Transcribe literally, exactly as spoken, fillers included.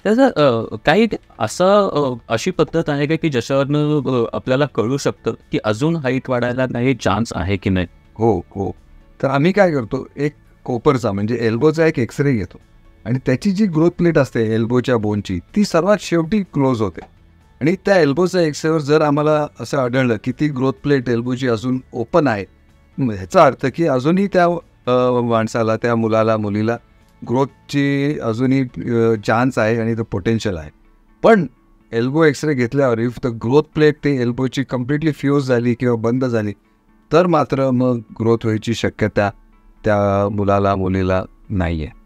त्याचं अ, काही असं अ, अशी पद्धत आहे का की ज्याच्यावरनं अ, आपल्याला कळू शकतं की अजून हाईट वाढायला काही चान्स आहे की नाही? हो, हो. तर आम्ही काय करतो, एक कोपरचा म्हणजे एल्बोचा एक एक्स-रे घेतो आणि त्याची जी ग्रोथ प्लेट असते एल्बोच्या बोनची, ती सर्वात शेवटी क्लोज होते आणि त्या एल्बोच्या एक्स-रेवर जर आम्हाला असं आढळलं की ती ग्रोथ प्लेट एल्बोची अजून ओपन आहे, मग ह्याचा अर्थ की अजूनही त्या अ, माणसाला, त्या मुलाला, मुलीला ग्रोथची अजूनही अ, चान्स आहे आणि तो पोटेन्शियल आहे. पण एल्बो एक्स-रे घेतल्यावर इफ द ग्रोथ प्लेट ते एल्बोची कंप्लीटली फ्यूज झाली किंवा बंद झाली, तर मात्र मग ग्रोथ व्हायची शक्यता त्या मुलाला, मुलीला नाही आहे.